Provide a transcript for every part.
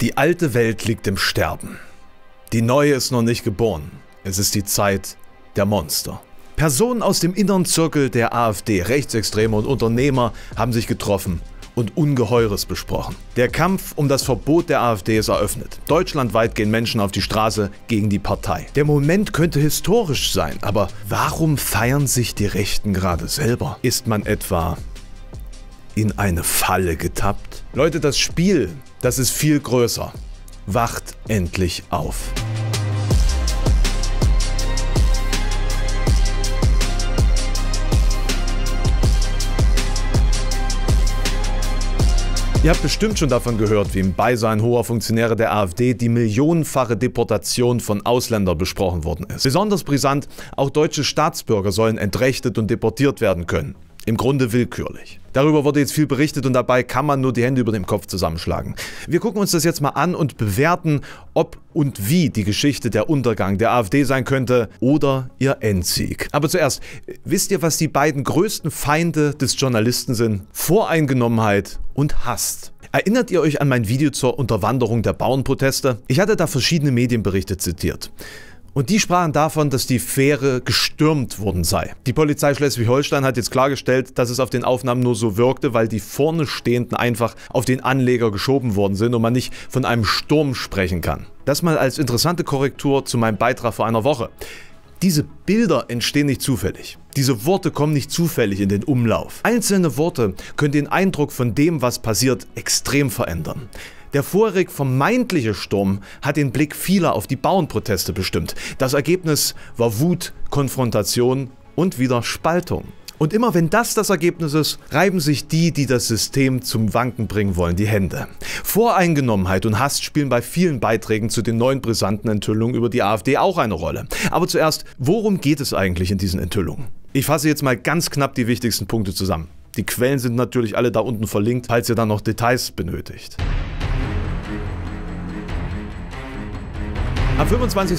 Die alte Welt liegt im Sterben. Die neue ist noch nicht geboren. Es ist die Zeit der Monster. Personen aus dem inneren Zirkel der AfD, Rechtsextreme und Unternehmer haben sich getroffen und Ungeheures besprochen. Der Kampf um das Verbot der AfD ist eröffnet. Deutschlandweit gehen Menschen auf die Straße gegen die Partei. Der Moment könnte historisch sein, aber warum feiern sich die Rechten gerade selber? Ist man etwa in eine Falle getappt? Leute, das Spiel, das ist viel größer. Wacht endlich auf. Ihr habt bestimmt schon davon gehört, wie im Beisein hoher Funktionäre der AfD die millionenfache Deportation von Ausländern besprochen worden ist. Besonders brisant, auch deutsche Staatsbürger sollen entrechtet und deportiert werden können. Im Grunde willkürlich. Darüber wurde jetzt viel berichtet und dabei kann man nur die Hände über dem Kopf zusammenschlagen. Wir gucken uns das jetzt mal an und bewerten, ob und wie die Geschichte der Untergang der AfD sein könnte oder ihr Endsieg. Aber zuerst, wisst ihr, was die beiden größten Feinde des Journalisten sind? Voreingenommenheit und Hass. Erinnert ihr euch an mein Video zur Unterwanderung der Bauernproteste? Ich hatte da verschiedene Medienberichte zitiert. Und die sprachen davon, dass die Fähre gestürmt worden sei. Die Polizei Schleswig-Holstein hat jetzt klargestellt, dass es auf den Aufnahmen nur so wirkte, weil die vorne Stehenden einfach auf den Anleger geschoben worden sind und man nicht von einem Sturm sprechen kann. Das mal als interessante Korrektur zu meinem Beitrag vor einer Woche. Diese Bilder entstehen nicht zufällig. Diese Worte kommen nicht zufällig in den Umlauf. Einzelne Worte können den Eindruck von dem, was passiert, extrem verändern. Der vorherige vermeintliche Sturm hat den Blick vieler auf die Bauernproteste bestimmt. Das Ergebnis war Wut, Konfrontation und wieder Spaltung. Und immer wenn das Ergebnis ist, reiben sich die das System zum Wanken bringen wollen, die Hände. Voreingenommenheit und Hass spielen bei vielen Beiträgen zu den neuen brisanten Enthüllungen über die AfD auch eine Rolle. Aber zuerst, worum geht es eigentlich in diesen Enthüllungen? Ich fasse jetzt mal ganz knapp die wichtigsten Punkte zusammen. Die Quellen sind natürlich alle da unten verlinkt, falls ihr dann noch Details benötigt. Am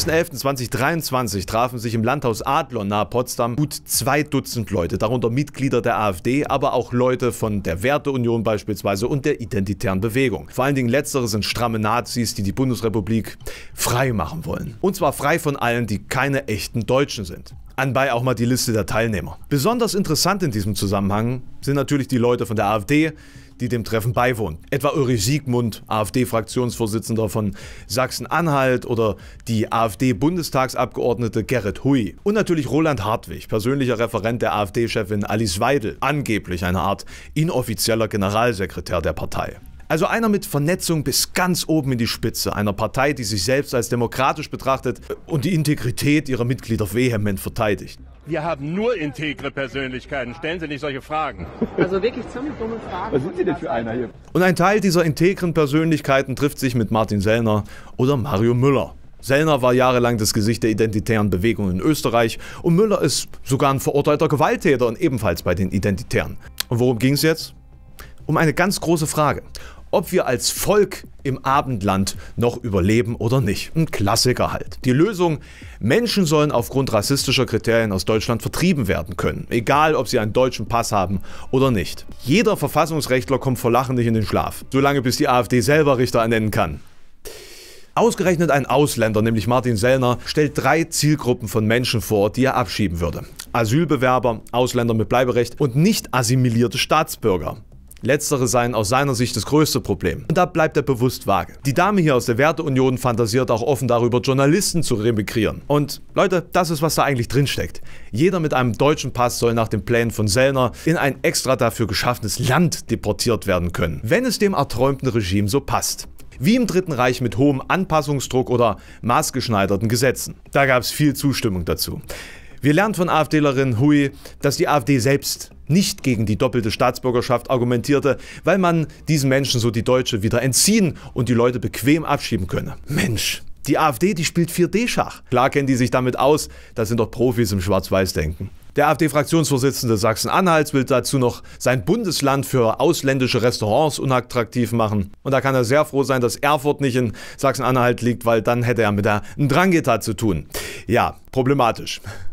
25.11.2023 trafen sich im Landhaus Adlon nahe Potsdam gut 2 Dutzend Leute, darunter Mitglieder der AfD, aber auch Leute von der Werteunion beispielsweise und der Identitären Bewegung. Vor allen Dingen letztere sind stramme Nazis, die die Bundesrepublik frei machen wollen. Und zwar frei von allen, die keine echten Deutschen sind. Anbei auch mal die Liste der Teilnehmer. Besonders interessant in diesem Zusammenhang sind natürlich die Leute von der AfD, die dem Treffen beiwohnen. Etwa Ulrich Siegmund, AfD-Fraktionsvorsitzender von Sachsen-Anhalt, oder die AfD-Bundestagsabgeordnete Gerrit Hui. Und natürlich Roland Hartwig, persönlicher Referent der AfD-Chefin Alice Weidel, angeblich eine Art inoffizieller Generalsekretär der Partei. Also einer mit Vernetzung bis ganz oben in die Spitze, einer Partei, die sich selbst als demokratisch betrachtet und die Integrität ihrer Mitglieder vehement verteidigt. Wir haben nur integre Persönlichkeiten. Stellen Sie nicht solche Fragen. Also wirklich ziemlich dumme Fragen. Was sind Sie denn für einer hier? Und ein Teil dieser integren Persönlichkeiten trifft sich mit Martin Sellner oder Mario Müller. Sellner war jahrelang das Gesicht der identitären Bewegung in Österreich und Müller ist sogar ein verurteilter Gewalttäter und ebenfalls bei den Identitären. Und worum ging es jetzt? Um eine ganz große Frage. Ob wir als Volk im Abendland noch überleben oder nicht. Ein Klassiker halt. Die Lösung: Menschen sollen aufgrund rassistischer Kriterien aus Deutschland vertrieben werden können. Egal, ob sie einen deutschen Pass haben oder nicht. Jeder Verfassungsrechtler kommt vor Lachen nicht in den Schlaf. Solange bis die AfD selber Richter ernennen kann. Ausgerechnet ein Ausländer, nämlich Martin Sellner, stellt 3 Zielgruppen von Menschen vor, die er abschieben würde. Asylbewerber, Ausländer mit Bleiberecht und nicht assimilierte Staatsbürger. Letztere seien aus seiner Sicht das größte Problem. Und da bleibt er bewusst vage. Die Dame hier aus der Werteunion fantasiert auch offen darüber, Journalisten zu remigrieren. Und Leute, das ist, was da eigentlich drinsteckt. Jeder mit einem deutschen Pass soll nach den Plänen von Sellner in ein extra dafür geschaffenes Land deportiert werden können, wenn es dem erträumten Regime so passt. Wie im Dritten Reich mit hohem Anpassungsdruck oder maßgeschneiderten Gesetzen. Da gab es viel Zustimmung dazu. Wir lernen von AfDlerin Hui, dass die AfD selbst nicht gegen die doppelte Staatsbürgerschaft argumentierte, weil man diesen Menschen so die deutsche wieder entziehen und die Leute bequem abschieben könne. Mensch, die AfD, die spielt 4D-Schach. Klar kennen die sich damit aus, das sind doch Profis im Schwarz-Weiß-Denken. Der AfD-Fraktionsvorsitzende Sachsen-Anhalts will dazu noch sein Bundesland für ausländische Restaurants unattraktiv machen. Und da kann er sehr froh sein, dass Erfurt nicht in Sachsen-Anhalt liegt, weil dann hätte er mit der Ndrangheta zu tun. Ja, problematisch.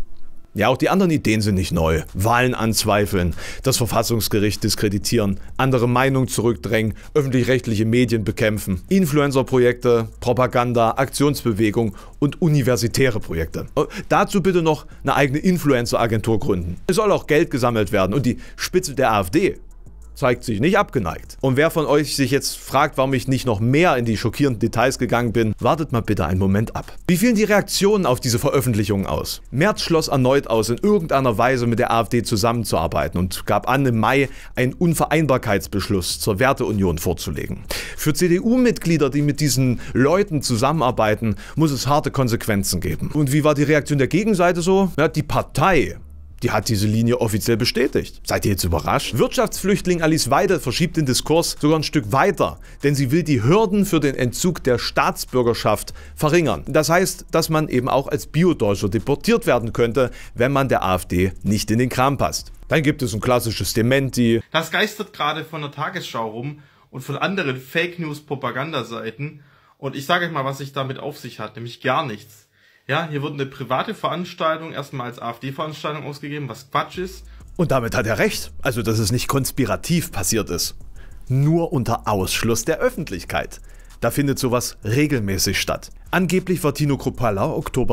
Ja, auch die anderen Ideen sind nicht neu. Wahlen anzweifeln, das Verfassungsgericht diskreditieren, andere Meinungen zurückdrängen, öffentlich-rechtliche Medien bekämpfen, Influencer-Projekte, Propaganda, Aktionsbewegung und universitäre Projekte. Dazu bitte noch eine eigene Influencer-Agentur gründen. Es soll auch Geld gesammelt werden und die Spitze der AfD zeigt sich nicht abgeneigt. Und wer von euch sich jetzt fragt, warum ich nicht noch mehr in die schockierenden Details gegangen bin, wartet mal bitte einen Moment ab. Wie fielen die Reaktionen auf diese Veröffentlichungen aus? Merz schloss erneut aus, in irgendeiner Weise mit der AfD zusammenzuarbeiten und gab an, im Mai einen Unvereinbarkeitsbeschluss zur Werteunion vorzulegen. Für CDU-Mitglieder, die mit diesen Leuten zusammenarbeiten, muss es harte Konsequenzen geben. Und wie war die Reaktion der Gegenseite so? Ja, die Partei, die hat diese Linie offiziell bestätigt. Seid ihr jetzt überrascht? Wirtschaftsflüchtling Alice Weidel verschiebt den Diskurs sogar ein Stück weiter, denn sie will die Hürden für den Entzug der Staatsbürgerschaft verringern. Das heißt, dass man eben auch als Bio-Deutscher deportiert werden könnte, wenn man der AfD nicht in den Kram passt. Dann gibt es ein klassisches Dementi. Das geistert gerade von der Tagesschau rum und von anderen Fake-News-Propagandaseiten. Und ich sage euch mal, was sich damit auf sich hat, nämlich gar nichts. Ja, hier wird eine private Veranstaltung erstmal als AfD-Veranstaltung ausgegeben, was Quatsch ist. Und damit hat er recht. Also, dass es nicht konspirativ passiert ist. Nur unter Ausschluss der Öffentlichkeit. Da findet sowas regelmäßig statt. Angeblich war Tino Kruppalla Oktober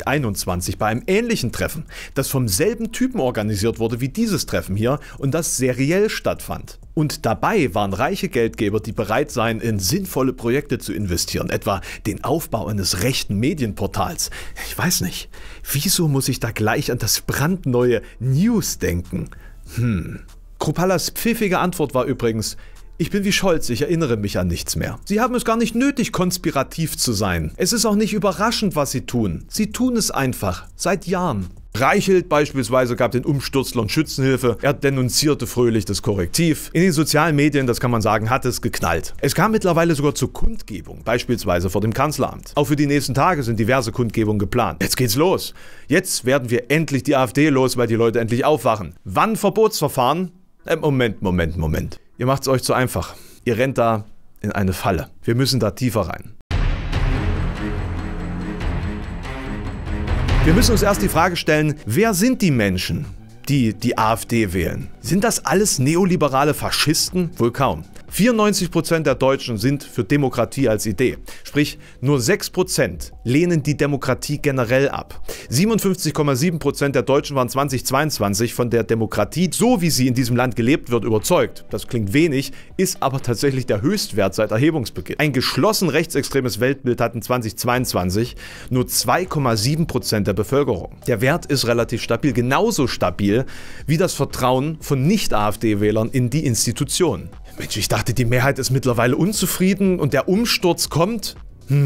2021 bei einem ähnlichen Treffen, das vom selben Typen organisiert wurde wie dieses Treffen hier und das seriell stattfand. Und dabei waren reiche Geldgeber, die bereit seien, in sinnvolle Projekte zu investieren, etwa den Aufbau eines rechten Medienportals. Ich weiß nicht, wieso muss ich da gleich an das brandneue News denken? Kruppallas pfiffige Antwort war übrigens: Ich bin wie Scholz, ich erinnere mich an nichts mehr. Sie haben es gar nicht nötig, konspirativ zu sein. Es ist auch nicht überraschend, was sie tun. Sie tun es einfach, seit Jahren. Reichelt beispielsweise gab den Umsturzlern Schützenhilfe, er denunzierte fröhlich das Korrektiv. In den sozialen Medien, das kann man sagen, hat es geknallt. Es kam mittlerweile sogar zur Kundgebung, beispielsweise vor dem Kanzleramt. Auch für die nächsten Tage sind diverse Kundgebungen geplant. Jetzt geht's los. Jetzt werden wir endlich die AfD los, weil die Leute endlich aufwachen. Wann Verbotsverfahren? Moment. Ihr macht es euch zu einfach. Ihr rennt da in eine Falle. Wir müssen da tiefer rein. Wir müssen uns erst die Frage stellen, wer sind die Menschen, die die AfD wählen? Sind das alles neoliberale Faschisten? Wohl kaum. 94% der Deutschen sind für Demokratie als Idee. Sprich, nur 6% lehnen die Demokratie generell ab. 57,7% der Deutschen waren 2022 von der Demokratie, so wie sie in diesem Land gelebt wird, überzeugt. Das klingt wenig, ist aber tatsächlich der Höchstwert seit Erhebungsbeginn. Ein geschlossen rechtsextremes Weltbild hatten 2022 nur 2,7% der Bevölkerung. Der Wert ist relativ stabil, genauso stabil wie das Vertrauen von Nicht-AfD-Wählern in die Institutionen. Mensch, ich dachte, die Mehrheit ist mittlerweile unzufrieden und der Umsturz kommt.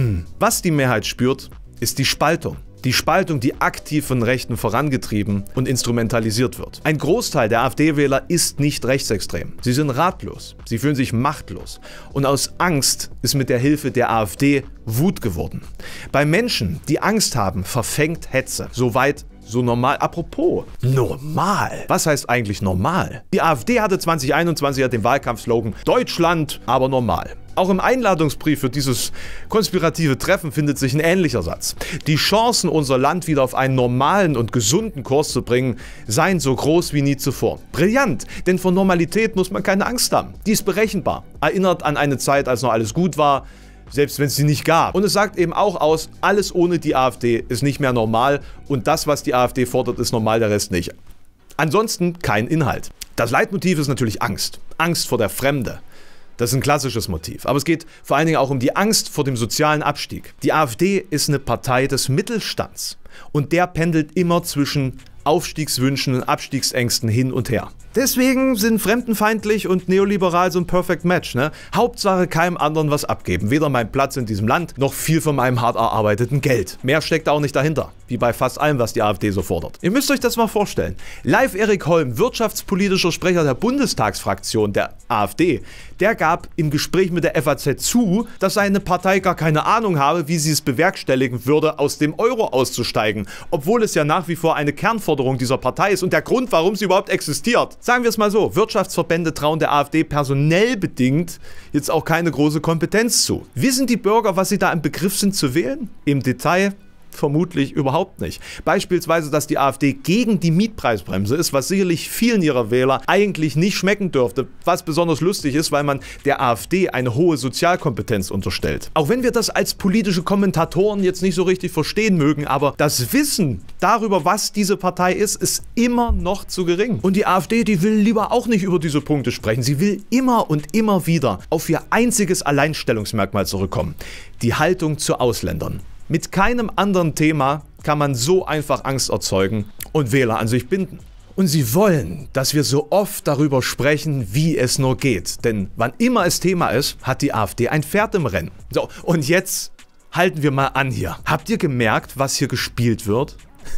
Was die Mehrheit spürt, ist die Spaltung. Die Spaltung, die aktiv von Rechten vorangetrieben und instrumentalisiert wird. Ein Großteil der AfD-Wähler ist nicht rechtsextrem. Sie sind ratlos, sie fühlen sich machtlos. Und aus Angst ist mit der Hilfe der AfD Wut geworden. Bei Menschen, die Angst haben, verfängt Hetze. Soweit so normal. Apropos, normal. Was heißt eigentlich normal? Die AfD hatte 2021 den Wahlkampfslogan Deutschland, aber normal. Auch im Einladungsbrief für dieses konspirative Treffen findet sich ein ähnlicher Satz. Die Chancen, unser Land wieder auf einen normalen und gesunden Kurs zu bringen, seien so groß wie nie zuvor. Brillant, denn vor Normalität muss man keine Angst haben. Die ist berechenbar. Erinnert an eine Zeit, als noch alles gut war, selbst wenn es sie nicht gab. Und es sagt eben auch aus, alles ohne die AfD ist nicht mehr normal und das, was die AfD fordert, ist normal, der Rest nicht. Ansonsten kein Inhalt. Das Leitmotiv ist natürlich Angst. Angst vor der Fremde. Das ist ein klassisches Motiv. Aber es geht vor allen Dingen auch um die Angst vor dem sozialen Abstieg. Die AfD ist eine Partei des Mittelstands. Und der pendelt immer zwischen Aufstiegswünschen und Abstiegsängsten hin und her. Deswegen sind fremdenfeindlich und neoliberal so ein Perfect Match, ne? Hauptsache keinem anderen was abgeben. Weder mein Platz in diesem Land, noch viel von meinem hart erarbeiteten Geld. Mehr steckt auch nicht dahinter. Wie bei fast allem, was die AfD so fordert. Ihr müsst euch das mal vorstellen. Live Erik Holm, wirtschaftspolitischer Sprecher der Bundestagsfraktion der AfD, der gab im Gespräch mit der FAZ zu, dass seine Partei gar keine Ahnung habe, wie sie es bewerkstelligen würde, aus dem Euro auszusteigen. Obwohl es ja nach wie vor eine Kernforderung dieser Partei ist und der Grund, warum sie überhaupt existiert. Sagen wir es mal so, Wirtschaftsverbände trauen der AfD personell bedingt jetzt auch keine große Kompetenz zu. Wissen die Bürger, was sie da im Begriff sind zu wählen? Im Detail Vermutlich überhaupt nicht. Beispielsweise, dass die AfD gegen die Mietpreisbremse ist, was sicherlich vielen ihrer Wähler eigentlich nicht schmecken dürfte, was besonders lustig ist, weil man der AfD eine hohe Sozialkompetenz unterstellt. Auch wenn wir das als politische Kommentatoren jetzt nicht so richtig verstehen mögen, aber das Wissen darüber, was diese Partei ist immer noch zu gering. Und die AfD, die will lieber auch nicht über diese Punkte sprechen. Sie will immer und immer wieder auf ihr einziges Alleinstellungsmerkmal zurückkommen: die Haltung zu Ausländern. Mit keinem anderen Thema kann man so einfach Angst erzeugen und Wähler an sich binden. Und sie wollen, dass wir so oft darüber sprechen, wie es nur geht. Denn wann immer es Thema ist, hat die AfD ein Pferd im Rennen. So, und jetzt halten wir mal an hier. Habt ihr gemerkt, was hier gespielt wird?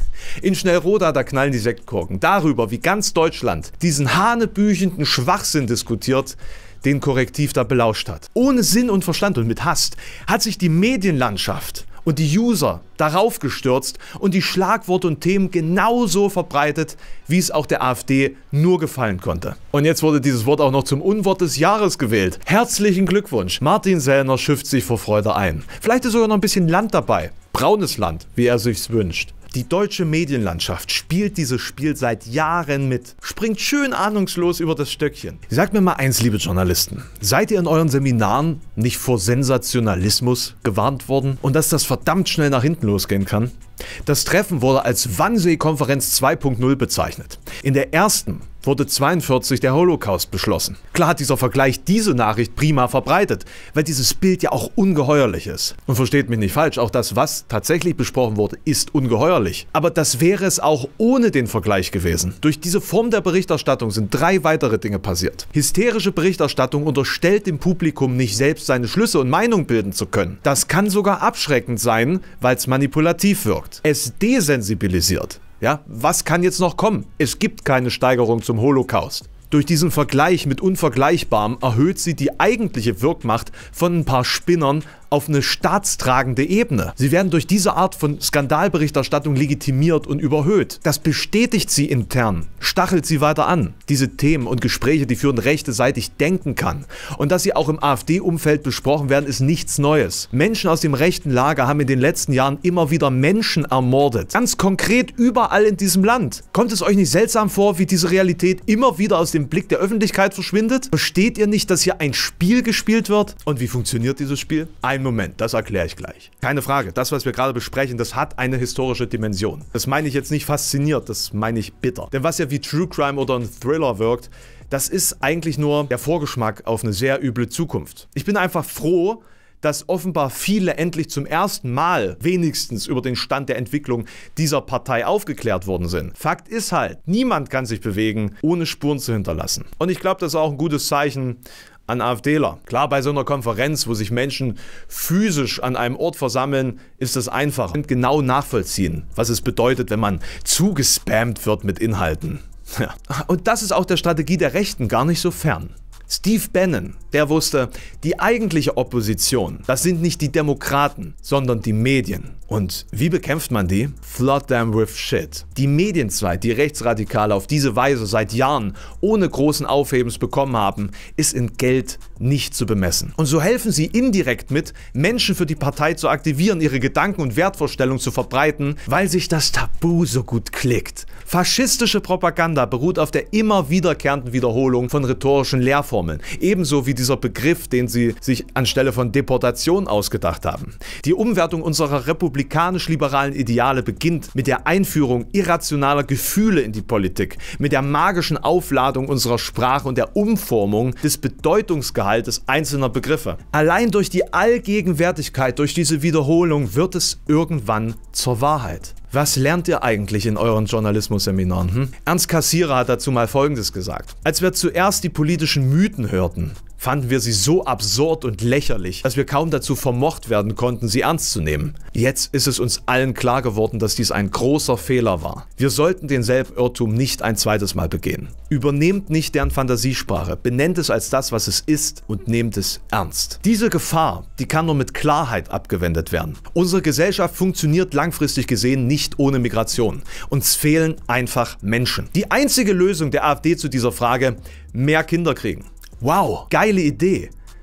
In Schnellroda, da knallen die Sektkorken. Darüber, wie ganz Deutschland diesen hanebüchenden Schwachsinn diskutiert, den Korrektiv da belauscht hat. Ohne Sinn und Verstand und mit Hass hat sich die Medienlandschaft und die User darauf gestürzt und die Schlagworte und Themen genauso verbreitet, wie es auch der AfD nur gefallen konnte. Und jetzt wurde dieses Wort auch noch zum Unwort des Jahres gewählt. Herzlichen Glückwunsch, Martin Sellner schifft sich vor Freude ein. Vielleicht ist sogar noch ein bisschen Land dabei. Braunes Land, wie er sich's wünscht. Die deutsche Medienlandschaft spielt dieses Spiel seit Jahren mit, springt schön ahnungslos über das Stöckchen. Sagt mir mal eins, liebe Journalisten, seid ihr in euren Seminaren nicht vor Sensationalismus gewarnt worden und dass das verdammt schnell nach hinten losgehen kann? Das Treffen wurde als Wannsee-Konferenz 2.0 bezeichnet. In der ersten wurde 1942 der Holocaust beschlossen. Klar hat dieser Vergleich diese Nachricht prima verbreitet, weil dieses Bild ja auch ungeheuerlich ist. Und versteht mich nicht falsch, auch das, was tatsächlich besprochen wurde, ist ungeheuerlich. Aber das wäre es auch ohne den Vergleich gewesen. Durch diese Form der Berichterstattung sind 3 weitere Dinge passiert. Hysterische Berichterstattung unterstellt dem Publikum nicht selbst seine Schlüsse und Meinung bilden zu können. Das kann sogar abschreckend sein, weil es manipulativ wirkt. Es desensibilisiert. Ja, was kann jetzt noch kommen? Es gibt keine Steigerung zum Holocaust. Durch diesen Vergleich mit Unvergleichbarem erhöht sie die eigentliche Wirkmacht von ein paar Spinnern auf eine staatstragende Ebene. Sie werden durch diese Art von Skandalberichterstattung legitimiert und überhöht. Das bestätigt sie intern, stachelt sie weiter an. Diese Themen und Gespräche, die für eine rechte seitig denken kann. Und dass sie auch im AfD-Umfeld besprochen werden, ist nichts Neues. Menschen aus dem rechten Lager haben in den letzten Jahren immer wieder Menschen ermordet. Ganz konkret überall in diesem Land. Kommt es euch nicht seltsam vor, wie diese Realität immer wieder aus dem Blick der Öffentlichkeit verschwindet? Versteht ihr nicht, dass hier ein Spiel gespielt wird? Und wie funktioniert dieses Spiel? Ein Moment, das erkläre ich gleich. Keine Frage, das, was wir gerade besprechen, das hat eine historische Dimension. Das meine ich jetzt nicht fasziniert, das meine ich bitter. Denn was ja wie True Crime oder ein Thriller wirkt, das ist eigentlich nur der Vorgeschmack auf eine sehr üble Zukunft. Ich bin einfach froh, dass offenbar viele endlich zum ersten Mal wenigstens über den Stand der Entwicklung dieser Partei aufgeklärt worden sind. Fakt ist halt, niemand kann sich bewegen, ohne Spuren zu hinterlassen. Und ich glaube, das ist auch ein gutes Zeichen an AfDler. Klar, bei so einer Konferenz, wo sich Menschen physisch an einem Ort versammeln, ist das einfach. Und genau nachvollziehen, was es bedeutet, wenn man zugespammt wird mit Inhalten. Ja. Und das ist auch der Strategie der Rechten gar nicht so fern. Steve Bannon, der wusste, die eigentliche Opposition, das sind nicht die Demokraten, sondern die Medien. Und wie bekämpft man die? Flood them with shit. Die Medienzeit, die Rechtsradikale auf diese Weise seit Jahren ohne großen Aufhebens bekommen haben, ist in Geld nicht zu bemessen. Und so helfen sie indirekt mit, Menschen für die Partei zu aktivieren, ihre Gedanken und Wertvorstellungen zu verbreiten, weil sich das Tabu so gut klickt. Faschistische Propaganda beruht auf der immer wiederkehrenden Wiederholung von rhetorischen Lehrformeln. Ebenso wie dieser Begriff, den sie sich anstelle von Deportation ausgedacht haben. Die Umwertung unserer republikanisch-liberalen Ideale beginnt mit der Einführung irrationaler Gefühle in die Politik, mit der magischen Aufladung unserer Sprache und der Umformung des Bedeutungsgehaltes einzelner Begriffe. Allein durch die Allgegenwärtigkeit, durch diese Wiederholung wird es irgendwann zur Wahrheit. Was lernt ihr eigentlich in euren Journalismus-Seminaren? Ernst Cassirer hat dazu mal Folgendes gesagt. Als wir zuerst die politischen Mythen hörten, fanden wir sie so absurd und lächerlich, dass wir kaum dazu vermocht werden konnten, sie ernst zu nehmen. Jetzt ist es uns allen klar geworden, dass dies ein großer Fehler war. Wir sollten denselben Irrtum nicht ein zweites Mal begehen. Übernehmt nicht deren Fantasiesprache, benennt es als das, was es ist und nehmt es ernst. Diese Gefahr, die kann nur mit Klarheit abgewendet werden. Unsere Gesellschaft funktioniert langfristig gesehen nicht ohne Migration. Uns fehlen einfach Menschen. Die einzige Lösung der AfD zu dieser Frage: mehr Kinder kriegen. Wow, geile Idee.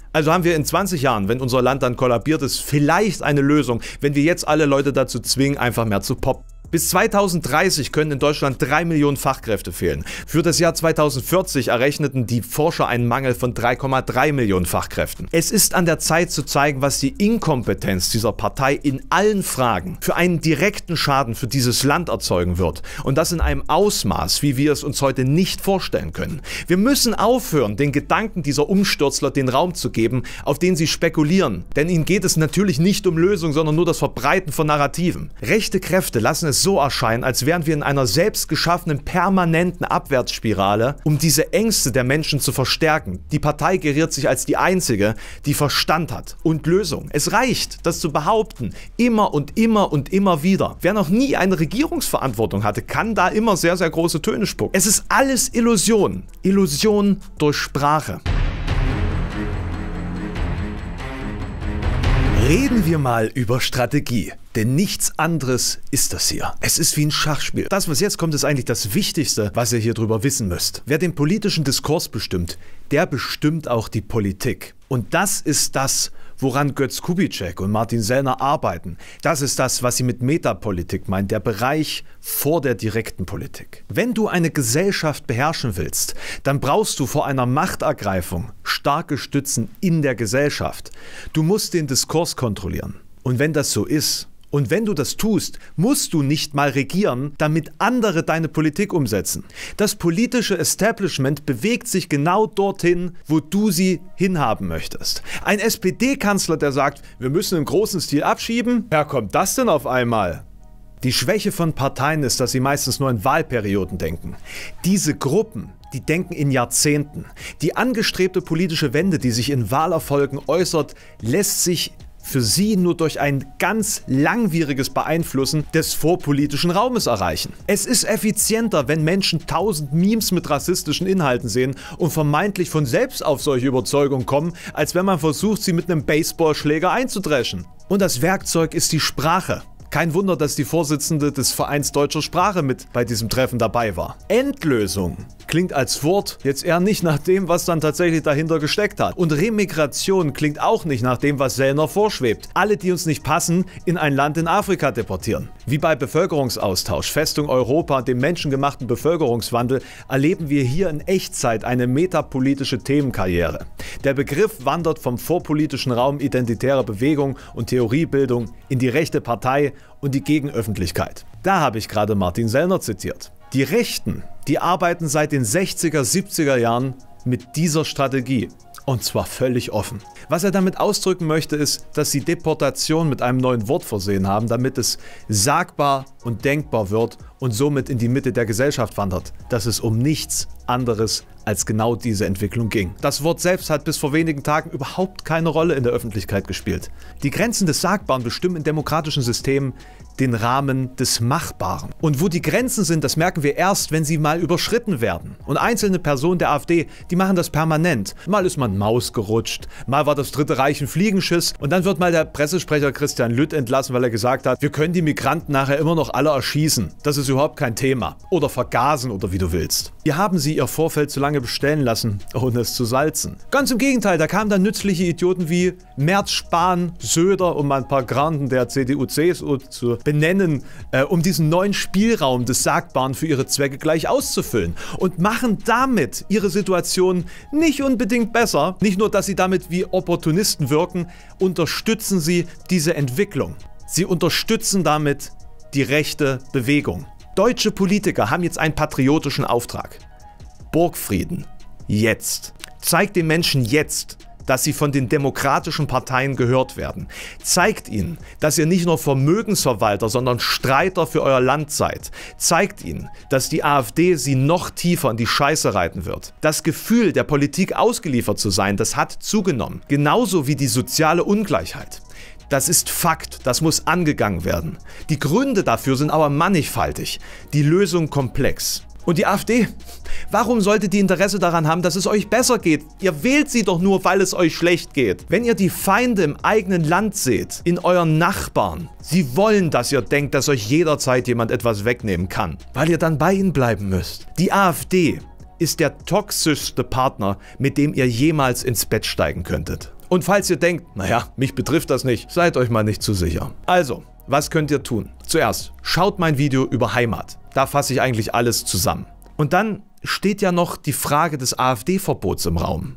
Also haben wir in 20 Jahren, wenn unser Land dann kollabiert ist, vielleicht eine Lösung, wenn wir jetzt alle Leute dazu zwingen, einfach mehr zu poppen. Bis 2030 können in Deutschland 3 Millionen Fachkräfte fehlen. Für das Jahr 2040 errechneten die Forscher einen Mangel von 3,3 Millionen Fachkräften. Es ist an der Zeit zu zeigen, was die Inkompetenz dieser Partei in allen Fragen für einen direkten Schaden für dieses Land erzeugen wird. Und das in einem Ausmaß, wie wir es uns heute nicht vorstellen können. Wir müssen aufhören, den Gedanken dieser Umstürzler den Raum zu geben, auf den sie spekulieren. Denn ihnen geht es natürlich nicht um Lösungen, sondern nur das Verbreiten von Narrativen. Rechte Kräfte lassen es so erscheinen, als wären wir in einer selbst geschaffenen permanenten Abwärtsspirale, um diese Ängste der Menschen zu verstärken. Die Partei geriert sich als die einzige, die Verstand hat und Lösung. Es reicht, das zu behaupten, immer und immer und immer wieder. Wer noch nie eine Regierungsverantwortung hatte, kann da immer sehr, sehr große Töne spucken. Es ist alles Illusion. Illusion durch Sprache. Reden wir mal über Strategie, denn nichts anderes ist das hier. Es ist wie ein Schachspiel. Das, was jetzt kommt, ist eigentlich das Wichtigste, was ihr hier drüber wissen müsst. Wer den politischen Diskurs bestimmt, der bestimmt auch die Politik. Und das ist das, woran Götz Kubitschek und Martin Sellner arbeiten. Das ist das, was sie mit Metapolitik meinen, der Bereich vor der direkten Politik. Wenn du eine Gesellschaft beherrschen willst, dann brauchst du vor einer Machtergreifung starke Stützen in der Gesellschaft. Du musst den Diskurs kontrollieren. Und wenn das so ist, und wenn du das tust, musst du nicht mal regieren, damit andere deine Politik umsetzen. Das politische Establishment bewegt sich genau dorthin, wo du sie hinhaben möchtest. Ein SPD-Kanzler, der sagt, wir müssen im großen Stil abschieben, wer kommt das denn auf einmal? Die Schwäche von Parteien ist, dass sie meistens nur in Wahlperioden denken. Diese Gruppen, die denken in Jahrzehnten. Die angestrebte politische Wende, die sich in Wahlerfolgen äußert, lässt sich für sie nur durch ein ganz langwieriges Beeinflussen des vorpolitischen Raumes erreichen. Es ist effizienter, wenn Menschen 1000 Memes mit rassistischen Inhalten sehen und vermeintlich von selbst auf solche Überzeugungen kommen, als wenn man versucht, sie mit einem Baseballschläger einzudreschen. Und das Werkzeug ist die Sprache. Kein Wunder, dass die Vorsitzende des Vereins Deutscher Sprache mit bei diesem Treffen dabei war. Endlösung klingt als Wort jetzt eher nicht nach dem, was dann tatsächlich dahinter gesteckt hat. Und Remigration klingt auch nicht nach dem, was Sellner vorschwebt. Alle, die uns nicht passen, in ein Land in Afrika deportieren. Wie bei Bevölkerungsaustausch, Festung Europa, dem menschengemachten Bevölkerungswandel, erleben wir hier in Echtzeit eine metapolitische Themenkarriere. Der Begriff wandert vom vorpolitischen Raum identitärer Bewegung und Theoriebildung in die rechte Partei und die Gegenöffentlichkeit. Da habe ich gerade Martin Sellner zitiert. Die Rechten, die arbeiten seit den 60er, 70er Jahren mit dieser Strategie. Und zwar völlig offen. Was er damit ausdrücken möchte, ist, dass sie Deportation mit einem neuen Wort versehen haben, damit es sagbar und denkbar wird und somit in die Mitte der Gesellschaft wandert, dass es um nichts anderes als genau diese Entwicklung ging. Das Wort selbst hat bis vor wenigen Tagen überhaupt keine Rolle in der Öffentlichkeit gespielt. Die Grenzen des Sagbaren bestimmen in demokratischen Systemen den Rahmen des Machbaren. Und wo die Grenzen sind, das merken wir erst, wenn sie mal überschritten werden. Und einzelne Personen der AfD, die machen das permanent. Mal ist man Maus gerutscht, mal war das Dritte Reich ein Fliegenschiss und dann wird mal der Pressesprecher Christian Lütt entlassen, weil er gesagt hat, wir können die Migranten nachher immer noch alle erschießen. Das ist überhaupt kein Thema. Oder vergasen oder wie du willst. Hier haben sie ihr Vorfeld zu lange bestellen lassen, ohne es zu salzen. Ganz im Gegenteil, da kamen dann nützliche Idioten wie Merz, Spahn, Söder, um mal ein paar Granden der CDU, CSU zu benennen, um diesen neuen Spielraum des Sagbaren für ihre Zwecke gleich auszufüllen und machen damit ihre Situation nicht unbedingt besser. Nicht nur, dass sie damit wie Opportunisten wirken, unterstützen sie diese Entwicklung. Sie unterstützen damit die rechte Bewegung. Deutsche Politiker haben jetzt einen patriotischen Auftrag. Burgfrieden. Jetzt. Zeigt den Menschen jetzt, dass sie von den demokratischen Parteien gehört werden. Zeigt ihnen, dass ihr nicht nur Vermögensverwalter, sondern Streiter für euer Land seid. Zeigt ihnen, dass die AfD sie noch tiefer in die Scheiße reiten wird. Das Gefühl, der Politik ausgeliefert zu sein, das hat zugenommen. Genauso wie die soziale Ungleichheit. Das ist Fakt, das muss angegangen werden. Die Gründe dafür sind aber mannigfaltig, die Lösung komplex. Und die AfD? Warum sollte die Interesse daran haben, dass es euch besser geht? Ihr wählt sie doch nur, weil es euch schlecht geht. Wenn ihr die Feinde im eigenen Land seht, in euren Nachbarn, sie wollen, dass ihr denkt, dass euch jederzeit jemand etwas wegnehmen kann, weil ihr dann bei ihnen bleiben müsst. Die AfD ist der toxischste Partner, mit dem ihr jemals ins Bett steigen könntet. Und falls ihr denkt, naja, mich betrifft das nicht, seid euch mal nicht zu sicher. Also, was könnt ihr tun? Zuerst, schaut mein Video über Heimat. Da fasse ich eigentlich alles zusammen. Und dann steht ja noch die Frage des AfD-Verbots im Raum.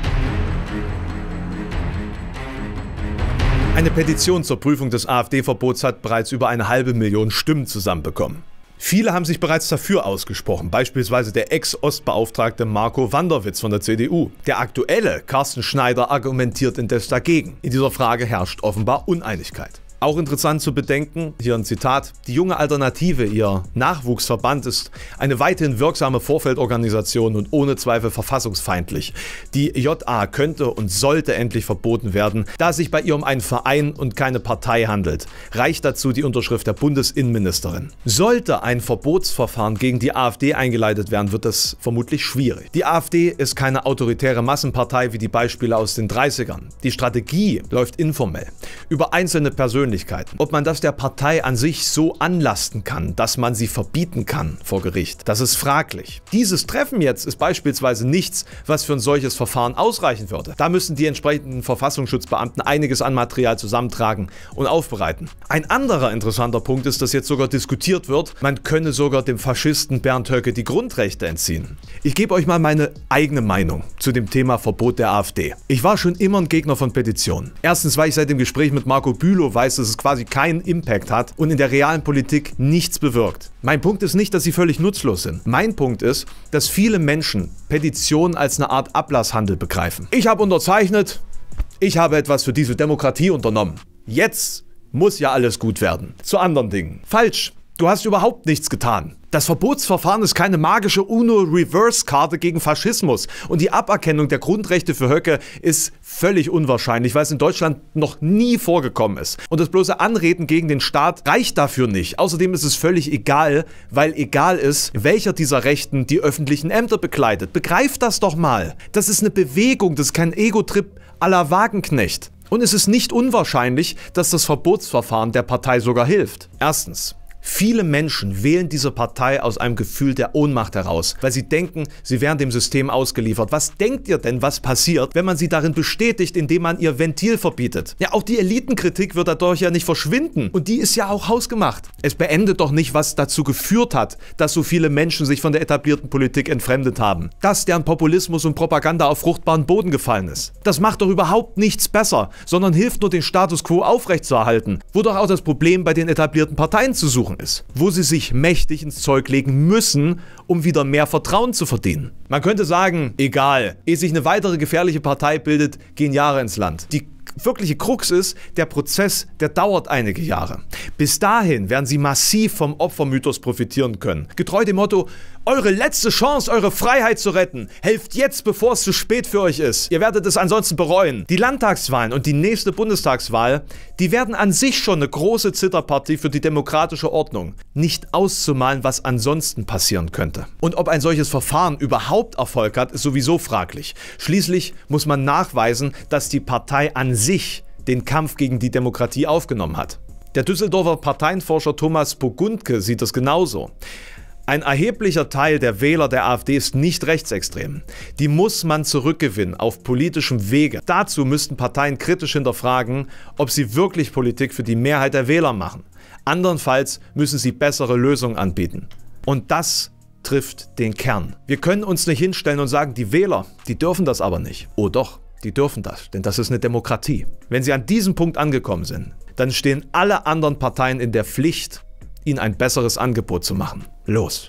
Eine Petition zur Prüfung des AfD-Verbots hat bereits über 500.000 Stimmen zusammenbekommen. Viele haben sich bereits dafür ausgesprochen, beispielsweise der Ex-Ostbeauftragte Marco Wanderwitz von der CDU. Der aktuelle Carsten Schneider argumentiert indes dagegen. In dieser Frage herrscht offenbar Uneinigkeit. Auch interessant zu bedenken, hier ein Zitat, die junge Alternative, ihr Nachwuchsverband, ist eine weithin wirksame Vorfeldorganisation und ohne Zweifel verfassungsfeindlich. Die JA könnte und sollte endlich verboten werden, da es sich bei ihr um einen Verein und keine Partei handelt. Reicht dazu die Unterschrift der Bundesinnenministerin. Sollte ein Verbotsverfahren gegen die AfD eingeleitet werden, wird das vermutlich schwierig. Die AfD ist keine autoritäre Massenpartei wie die Beispiele aus den 30ern. Die Strategie läuft informell. Über einzelne Persönlichkeiten. Ob man das der Partei an sich so anlasten kann, dass man sie verbieten kann vor Gericht, das ist fraglich. Dieses Treffen jetzt ist beispielsweise nichts, was für ein solches Verfahren ausreichen würde. Da müssen die entsprechenden Verfassungsschutzbeamten einiges an Material zusammentragen und aufbereiten. Ein anderer interessanter Punkt ist, dass jetzt sogar diskutiert wird, man könne sogar dem Faschisten Bernd Höcke die Grundrechte entziehen. Ich gebe euch mal meine eigene Meinung zu dem Thema Verbot der AfD. Ich war schon immer ein Gegner von Petitionen. Erstens, weil ich seit dem Gespräch mit Marco Bülow weiß, dass es quasi keinen Impact hat und in der realen Politik nichts bewirkt. Mein Punkt ist nicht, dass sie völlig nutzlos sind. Mein Punkt ist, dass viele Menschen Petitionen als eine Art Ablasshandel begreifen. Ich habe unterzeichnet, ich habe etwas für diese Demokratie unternommen. Jetzt muss ja alles gut werden. Zu anderen Dingen. Falsch. Du hast überhaupt nichts getan. Das Verbotsverfahren ist keine magische UNO-Reverse-Karte gegen Faschismus und die Aberkennung der Grundrechte für Höcke ist völlig unwahrscheinlich, weil es in Deutschland noch nie vorgekommen ist. Und das bloße Anreden gegen den Staat reicht dafür nicht. Außerdem ist es völlig egal, weil egal ist, welcher dieser Rechten die öffentlichen Ämter bekleidet. Begreift das doch mal. Das ist eine Bewegung, das ist kein Ego-Trip à la Wagenknecht. Und es ist nicht unwahrscheinlich, dass das Verbotsverfahren der Partei sogar hilft. Erstens. Viele Menschen wählen diese Partei aus einem Gefühl der Ohnmacht heraus, weil sie denken, sie wären dem System ausgeliefert. Was denkt ihr denn, was passiert, wenn man sie darin bestätigt, indem man ihr Ventil verbietet? Ja, auch die Elitenkritik wird dadurch ja nicht verschwinden. Und die ist ja auch hausgemacht. Es beendet doch nicht, was dazu geführt hat, dass so viele Menschen sich von der etablierten Politik entfremdet haben. Dass deren Populismus und Propaganda auf fruchtbaren Boden gefallen ist. Das macht doch überhaupt nichts besser, sondern hilft nur, den Status quo aufrechtzuerhalten. Wo doch auch das Problem bei den etablierten Parteien zu suchen ist, wo sie sich mächtig ins Zeug legen müssen, um wieder mehr Vertrauen zu verdienen. Man könnte sagen, egal, ehe sich eine weitere gefährliche Partei bildet, gehen Jahre ins Land. Die wirkliche Krux ist, der Prozess, der dauert einige Jahre. Bis dahin werden sie massiv vom Opfermythos profitieren können. Getreu dem Motto, eure letzte Chance, eure Freiheit zu retten. Helft jetzt, bevor es zu spät für euch ist. Ihr werdet es ansonsten bereuen. Die Landtagswahlen und die nächste Bundestagswahl, die werden an sich schon eine große Zitterpartie für die demokratische Ordnung. Nicht auszumalen, was ansonsten passieren könnte. Und ob ein solches Verfahren überhaupt Erfolg hat, ist sowieso fraglich. Schließlich muss man nachweisen, dass die Partei an sich den Kampf gegen die Demokratie aufgenommen hat. Der Düsseldorfer Parteienforscher Thomas Pogundke sieht es genauso. Ein erheblicher Teil der Wähler der AfD ist nicht rechtsextrem. Die muss man zurückgewinnen auf politischem Wege. Dazu müssten Parteien kritisch hinterfragen, ob sie wirklich Politik für die Mehrheit der Wähler machen. Andernfalls müssen sie bessere Lösungen anbieten. Und das trifft den Kern. Wir können uns nicht hinstellen und sagen, die Wähler, die dürfen das aber nicht. Oh doch, die dürfen das, denn das ist eine Demokratie. Wenn sie an diesem Punkt angekommen sind, dann stehen alle anderen Parteien in der Pflicht, ihnen ein besseres Angebot zu machen. Los!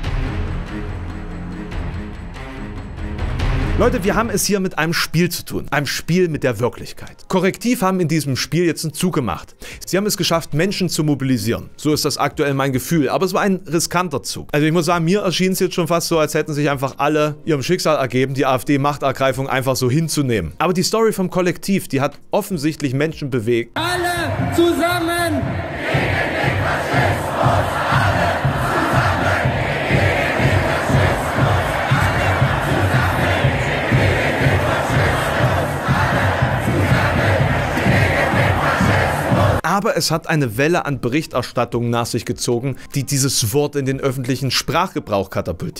Leute, wir haben es hier mit einem Spiel zu tun. Einem Spiel mit der Wirklichkeit. Korrektiv haben in diesem Spiel jetzt einen Zug gemacht. Sie haben es geschafft, Menschen zu mobilisieren. So ist das aktuell mein Gefühl. Aber es war ein riskanter Zug. Also ich muss sagen, mir erschien es jetzt schon fast so, als hätten sich einfach alle ihrem Schicksal ergeben, die AfD-Machtergreifung einfach so hinzunehmen. Aber die Story vom Kollektiv, die hat offensichtlich Menschen bewegt. Alle zusammen! Aber es hat eine Welle an Berichterstattungen nach sich gezogen, die dieses Wort in den öffentlichen Sprachgebrauch katapultierten.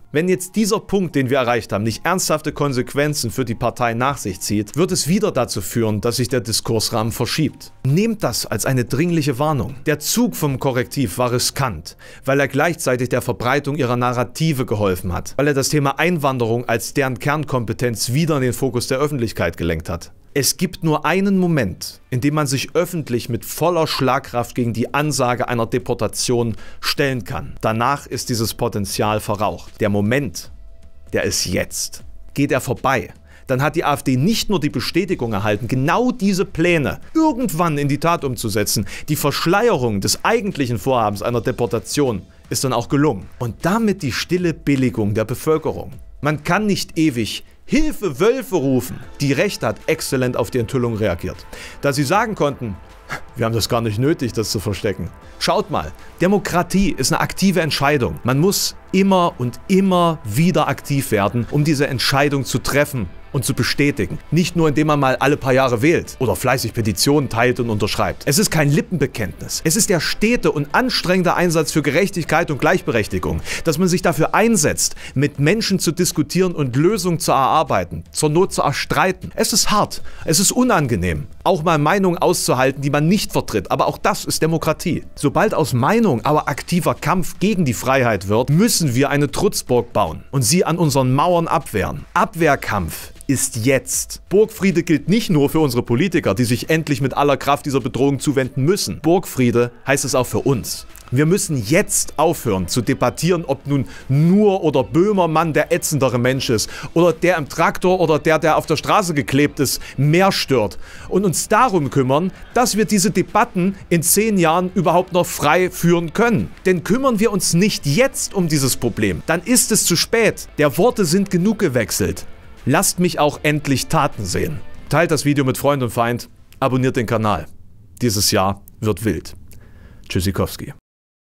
Wenn jetzt dieser Punkt, den wir erreicht haben, nicht ernsthafte Konsequenzen für die Partei nach sich zieht, wird es wieder dazu führen, dass sich der Diskursrahmen verschiebt. Nehmt das als eine dringliche Warnung. Der Zug vom Korrektiv war riskant, weil er gleichzeitig der Verbreitung ihrer Narrative geholfen hat, weil er das Thema Einwanderung als deren Kernkompetenz wieder in den Fokus der Öffentlichkeit gelenkt hat. Es gibt nur einen Moment, in dem man sich öffentlich mit voller Schlagkraft gegen die Ansage einer Deportation stellen kann. Danach ist dieses Potenzial verraucht. Der Moment, der ist jetzt. Geht er vorbei, dann hat die AfD nicht nur die Bestätigung erhalten, genau diese Pläne irgendwann in die Tat umzusetzen. Die Verschleierung des eigentlichen Vorhabens einer Deportation ist dann auch gelungen. Und damit die stille Billigung der Bevölkerung. Man kann nicht ewig Hilfe, Wölfe rufen. Die Rechte hat exzellent auf die Enthüllung reagiert. Da sie sagen konnten, wir haben das gar nicht nötig, das zu verstecken. Schaut mal, Demokratie ist eine aktive Entscheidung. Man muss immer und immer wieder aktiv werden, um diese Entscheidung zu treffen und zu bestätigen. Nicht nur, indem man mal alle paar Jahre wählt oder fleißig Petitionen teilt und unterschreibt. Es ist kein Lippenbekenntnis. Es ist der stete und anstrengende Einsatz für Gerechtigkeit und Gleichberechtigung, dass man sich dafür einsetzt, mit Menschen zu diskutieren und Lösungen zu erarbeiten, zur Not zu erstreiten. Es ist hart, es ist unangenehm, auch mal Meinungen auszuhalten, die man nicht vertritt, aber auch das ist Demokratie. Sobald aus Meinung aber aktiver Kampf gegen die Freiheit wird, müssen wir eine Trutzburg bauen und sie an unseren Mauern abwehren. Abwehrkampf ist jetzt. Burgfriede gilt nicht nur für unsere Politiker, die sich endlich mit aller Kraft dieser Bedrohung zuwenden müssen. Burgfriede heißt es auch für uns. Wir müssen jetzt aufhören zu debattieren, ob nun Nur oder Böhmermann der ätzendere Mensch ist oder der im Traktor oder der auf der Straße geklebt ist, mehr stört und uns darum kümmern, dass wir diese Debatten in 10 Jahren überhaupt noch frei führen können. Denn kümmern wir uns nicht jetzt um dieses Problem, dann ist es zu spät. Der Worte sind genug gewechselt. Lasst mich auch endlich Taten sehen. Teilt das Video mit Freund und Feind, abonniert den Kanal. Dieses Jahr wird wild. Tschüssikowski.